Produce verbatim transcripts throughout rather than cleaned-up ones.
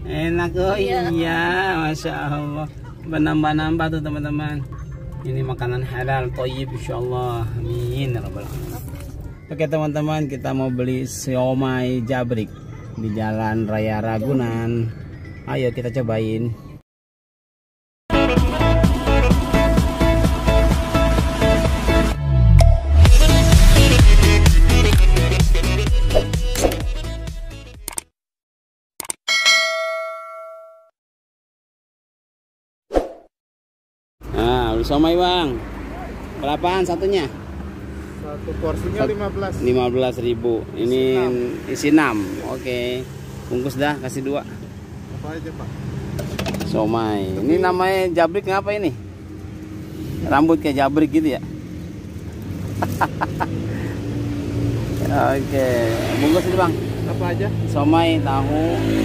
Enak oh iya, iya. Masya Allah. Menambah-nambah tuh teman-teman. Ini makanan halal, thayyib insyaallah. Amin ya rabbal alamin. Oke teman-teman, kita mau beli siomay jabrik di Jalan Raya Ragunan. Ayo kita cobain. Nah, beli siomay bang. Berapaan satunya? Satu porsinya lima belas. lima belas ribu. Ini isi enam. Oke. Bungkus dah, kasih dua. Apa aja, Pak? Siomay. Ini namanya jabrik ngapa ini? Rambut kayak jabrik gitu ya? Oke. Bungkus ini, Bang. Apa aja? Siomay, tahu.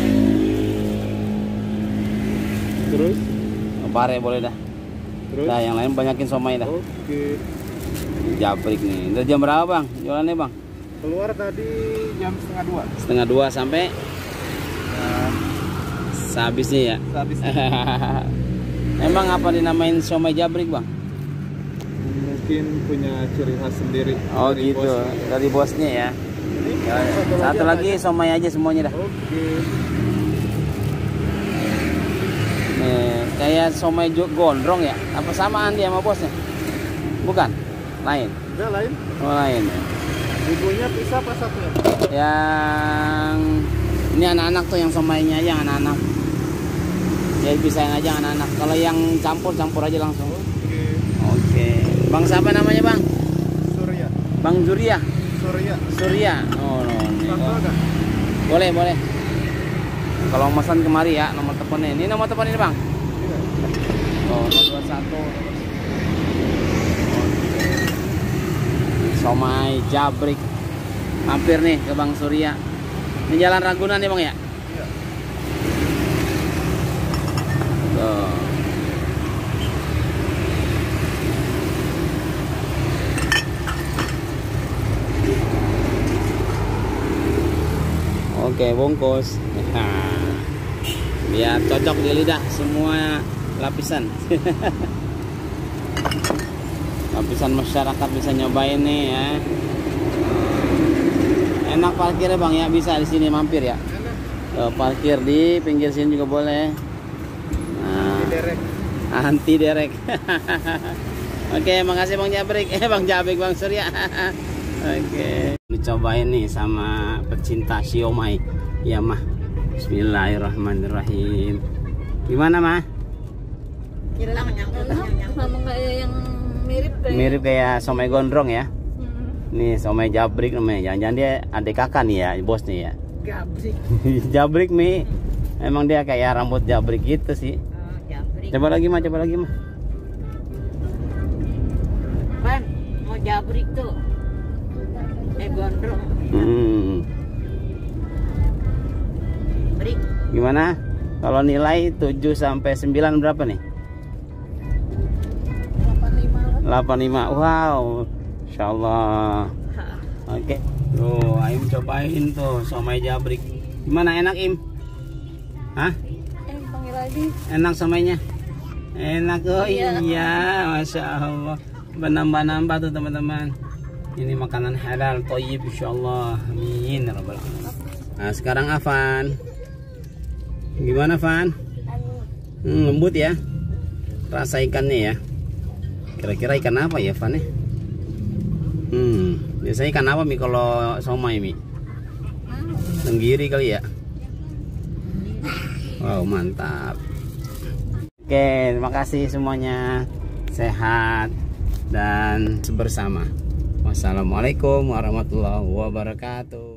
Terus? Pare boleh dah. Terus? Nah, yang lain banyakin siomay dah. Oke. Jabrik nih. Dari jam berapa bang? Jualannya bang? Keluar tadi jam setengah dua. Setengah dua sampai Nah, sehabisnya ya. sehabisnya. Emang apa dinamain siomay jabrik bang? Mungkin punya ciri khas sendiri. Oh dari gitu. bosnya. Dari bosnya ya. Ini Ya, satu lagi siomay aja semuanya dah. Oke. Nih, kayak siomay gondrong ya? Apa samaan dia sama bosnya? Bukan? Lain? Udah lain. Oh lain ya. Ibunya pisah apa satunya? Yang ini anak-anak tuh yang siomaynya aja anak-anak. Jadi pisahin aja anak-anak. Kalau yang campur-campur aja langsung. Oke. Oke. Bang siapa namanya bang? Surya. Bang Surya. Surya. Surya. Oh, no. Sambal nggak? Boleh boleh. Kalau pesan kemari ya nomor teleponnya. Ini nomor telepon ini bang. Iya. Oh nol dua satu. Siomay jabrik. Hampir nih ke Bang Surya. Ini Jalan Ragunan nih bang ya? Iya. Tuh. Oke bungkus. Biar cocok di lidah semua lapisan. Lapisan masyarakat bisa nyobain nih ya. Enak parkirnya bang ya, bisa di sini mampir ya. Tuh, parkir di pinggir sini juga boleh. Nah, Anti derek. Anti derek. Oke, makasih bang Jabrik. Eh bang Jabrik, bang Surya. Oke. Dicobain nih sama pecinta siomay. Ya mah. Bismillahirrahmanirrahim. Gimana mah? Hilang sama kayak yang mirip kayak Mirip kayak siomay gondrong ya. hmm. Nih siomay jabrik namanya. Jangan-jangan dia adik kakak nih ya, bos nih ya. Jabrik. Jabrik mi. Emang dia kayak rambut jabrik gitu sih. Oh, jabrik. Coba lagi mah, coba lagi mah. Ban, mau jabrik tuh. Eh gondrong. Hmm. Brik. Gimana? Kalau nilai tujuh sampai sembilan berapa nih? delapan puluh lima. Wow. Insyaallah. Oke. Tuh, Aim cobain tuh siomay jabrik. Gimana, enak Im? Hah? Eh, panggil lagi. Enak siomaynya? Enak oh iya, Iya. Masya Allah. Menambah-nambah tuh teman-teman. Ini makanan halal, thayyib insyaallah. Amin ya rabbal alamin. Nah, sekarang Afan. Gimana, Van? Hmm, lembut ya. Rasa ikannya ya. Kira-kira ikan apa ya, Van ya? Hmm, biasanya ikan apa Mi kalau siomay Mi? Tenggiri kali ya. Wow, mantap. Oke, terima kasih semuanya. Sehat dan bersama. Wassalamualaikum warahmatullahi wabarakatuh.